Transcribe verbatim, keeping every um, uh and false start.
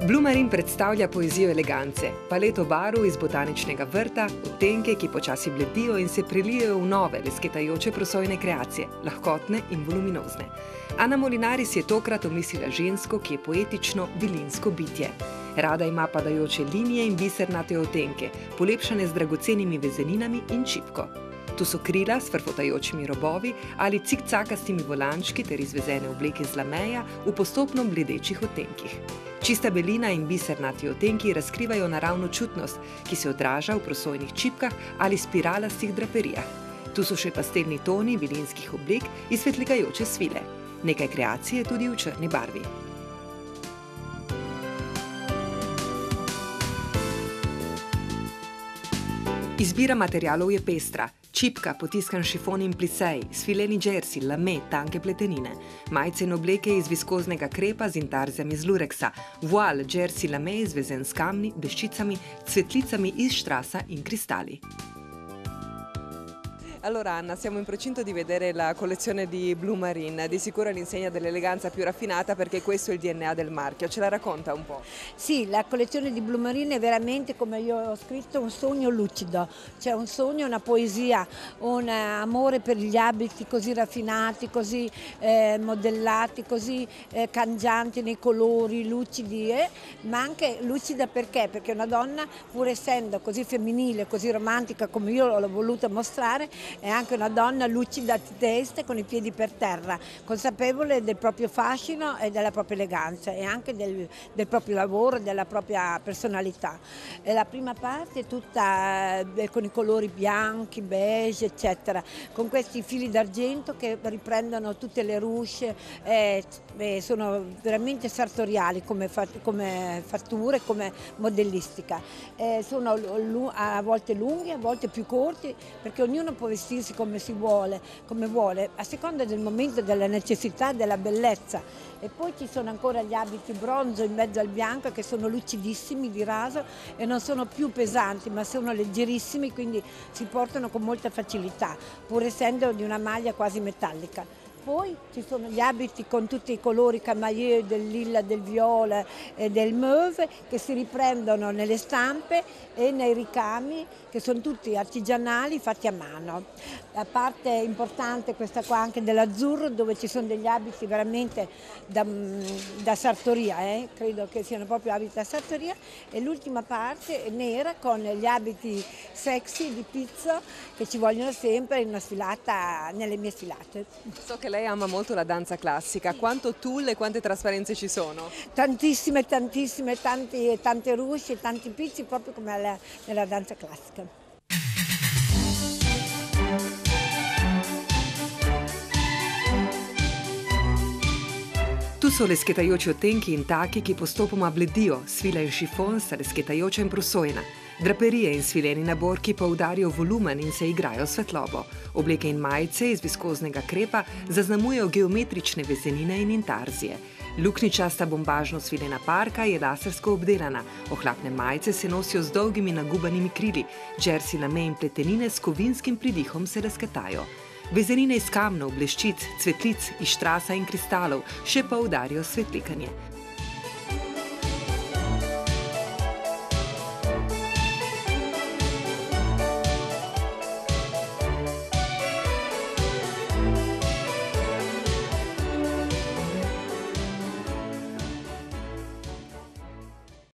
Blue Marine predstavlja poezijo elegance, paleto barv iz botaničnega vrta, odtenke, ki počasi bledijo in se prelijejo v nove, lesketajoče prosojne kreacije, lahkotne in voluminozne. Ana Molinaris je tokrat omislila žensko, ki je poetično, vilinsko bitje. Rada ima padajoče linije in bisernate odtenke, polepšane z dragocenimi vezeninami in čipko. Tu so krila s frfotajočimi robovi ali cikcakastimi volančki ter izvezene obleke z lameja v postopno bledečih odtenkih. Čista belina in bisernati odtenki razkrivajo naravno čutnost, ki se odraža v prosojnih čipkah ali spiralastih draperijah. Tu so še pastelni toni vilinskih oblek in svetlikajoče svile. Nekaj kreacije tudi v črni barvi. Izbira materialov je pestra. Čipka, potiskan šifon in plisej, svileni džersi, lame, tanke pletenine, majice in obleke iz viskoznega krepa z intarzijami z lureksa, voal, džersi, lame izvezen s kamni, bleščicami, cvetlicami iz štrasa in kristali. Allora Anna, siamo in procinto di vedere la collezione di Blue Marine, di sicuro l'insegna dell'eleganza più raffinata perché questo è il D N A del marchio, ce la racconta un po'? Sì, la collezione di Blue Marine è veramente, come io ho scritto, un sogno lucido, cioè un sogno, una poesia, un amore per gli abiti così raffinati, così eh, modellati, così eh, cangianti nei colori, lucidi, eh? Ma anche lucida perché? Perché una donna, pur essendo così femminile, così romantica come io l'ho voluta mostrare, è anche una donna lucida di testa con i piedi per terra, consapevole del proprio fascino e della propria eleganza e anche del, del proprio lavoro e della propria personalità. E la prima parte è tutta eh, con i colori bianchi, beige, eccetera, con questi fili d'argento che riprendono tutte le ruche, eh, eh, sono veramente sartoriali come, come fatture, come modellistica. Eh, sono a volte lunghi, a volte più corti, perché ognuno può vestirsi come si vuole, come vuole, a seconda del momento, della necessità, della bellezza. E poi ci sono ancora gli abiti bronzo in mezzo al bianco che sono lucidissimi di raso e non sono più pesanti ma sono leggerissimi, quindi si portano con molta facilità, pur essendo di una maglia quasi metallica. Poi ci sono gli abiti con tutti i colori camailleux del lilla, del viola e del mauve che si riprendono nelle stampe e nei ricami che sono tutti artigianali fatti a mano. La parte importante è questa qua anche dell'azzurro dove ci sono degli abiti veramente da, da sartoria, eh? Credo che siano proprio abiti da sartoria, e l'ultima parte è nera con gli abiti sexy di pizzo che ci vogliono sempre in una sfilata, nelle mie sfilate. So che lei ama molto la danza classica, quanto tulle e quante trasparenze ci sono? Tantissime, tantissime, tanti, tante ruche, tanti pizzi, proprio come alla, nella danza classica. Tu so lesketajoči odtenki in taki, ki postopoma bledijo, svila in šifon sta lesketajoča in prosojna. Draperije in svileni naborki poudarijo volumen in se igrajo svetlobo. Obleke in majice iz viskoznega krepa zaznamujejo geometrične vezenine in intarzije. Luknjičasta bombažno svilena parka je lasersko obdelana, ohlapne majice se nosijo z dolgimi nagubanimi krili, džersi, lame in pletenine s kovinskim pridihom se lesketajo. Vezenine iz kamnov, bleščic, cvetlic, iz štrasa in kristalov še poudarijo svetlikanje.